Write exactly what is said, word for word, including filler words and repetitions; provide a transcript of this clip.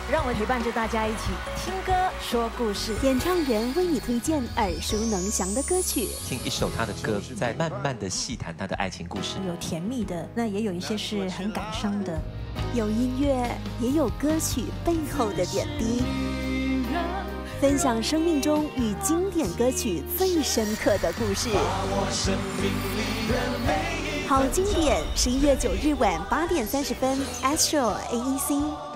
让我陪伴着大家一起听歌说故事。 演唱人为你推荐耳熟能详的歌曲， 听一首他的歌，再慢慢的细谈他的爱情故事。 有甜蜜的，那也有一些是很感伤的。 有音乐，也有歌曲背后的点滴。分享生命中与经典歌曲最深刻的故事。好经典，十一月九日晚八点三十分 ，Astro A E C。